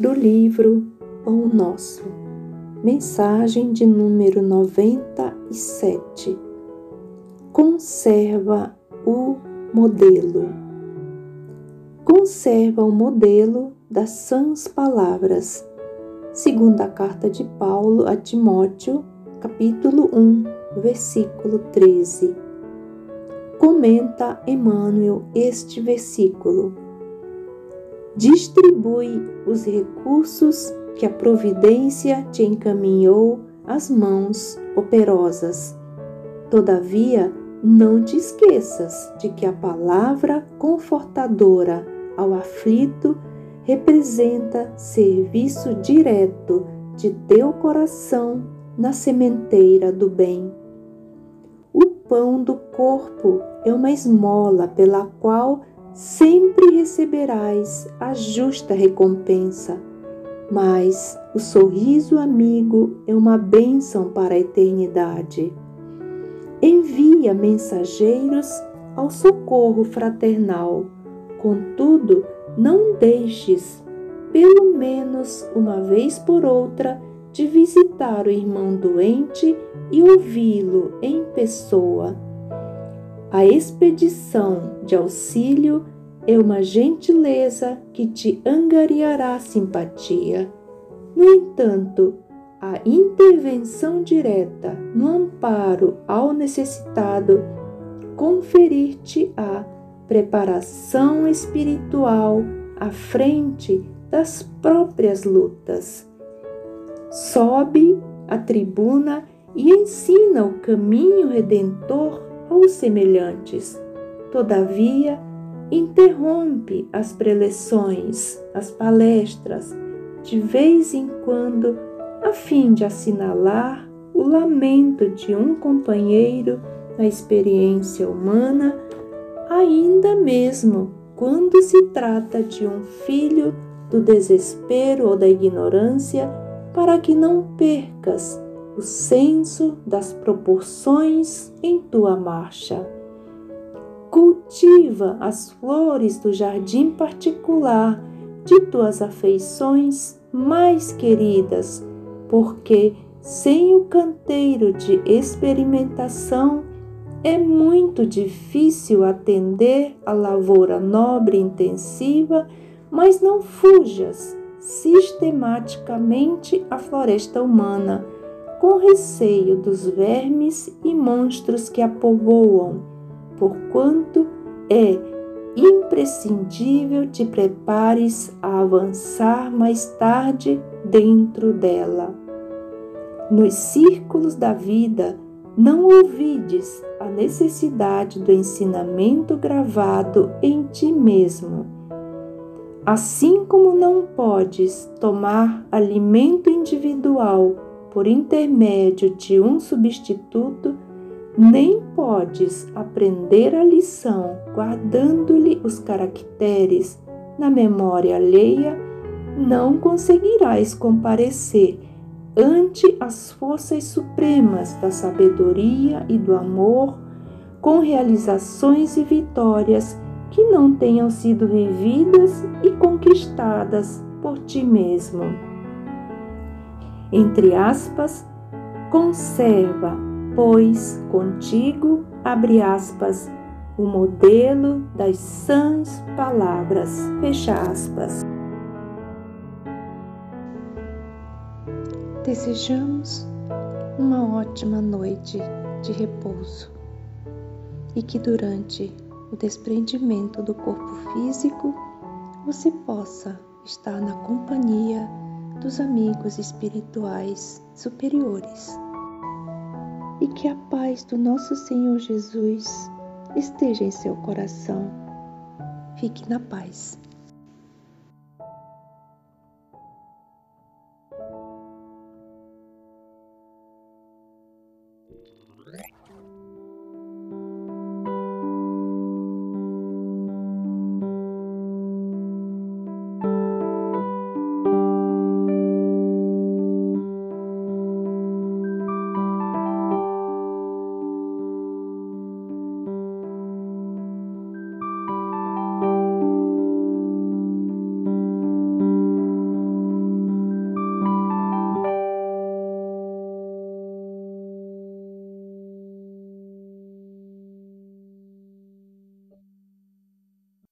do livro Pão Nosso. Mensagem de número 97. Conserva o modelo. Conserva o modelo das sãs palavras. Segunda carta de Paulo a Timóteo, capítulo 1, versículo 13. Comenta Emmanuel este versículo. Distribui os recursos que a providência te encaminhou às mãos operosas. Todavia, não te esqueças de que a palavra confortadora ao aflito representa serviço direto de teu coração na sementeira do bem. O pão do corpo é uma esmola pela qual sempre receberás a justa recompensa, mas o sorriso amigo é uma bênção para a eternidade. Envia mensageiros ao socorro fraternal, contudo, não deixes, pelo menos uma vez por outra, de visitar o irmão doente e ouvi-lo em pessoa. A expedição de auxílio é uma gentileza que te angariará simpatia. No entanto, a intervenção direta no amparo ao necessitado conferir-te-á preparação espiritual à frente das próprias lutas. Sobe a tribuna e ensina o caminho redentor aos semelhantes. Todavia, interrompe as preleções, as palestras, de vez em quando, a fim de assinalar o lamento de um companheiro na experiência humana, ainda mesmo quando se trata de um filho do desespero ou da ignorância, para que não percas o senso das proporções em tua marcha. Cultiva as flores do jardim particular de tuas afeições mais queridas, porque sem o canteiro de experimentação é muito difícil atender à lavoura nobre e intensiva, mas não fujas sistematicamente à floresta humana, com receio dos vermes e monstros que a povoam, porquanto é imprescindível te prepares a avançar mais tarde dentro dela. Nos círculos da vida, não ouvides a necessidade do ensinamento gravado em ti mesmo. Assim como não podes tomar alimento individual por intermédio de um substituto, nem podes aprender a lição guardando-lhe os caracteres na memória alheia, não conseguirás comparecer ante as forças supremas da sabedoria e do amor com realizações e vitórias que não tenham sido vividas e conquistadas por ti mesmo. Entre aspas, conserva, pois, contigo, abre aspas, o modelo das sãs palavras, fecha aspas. Desejamos uma ótima noite de repouso e que durante o desprendimento do corpo físico você possa estar na companhia dos amigos espirituais superiores e que a paz do nosso Senhor Jesus esteja em seu coração. Fique na paz.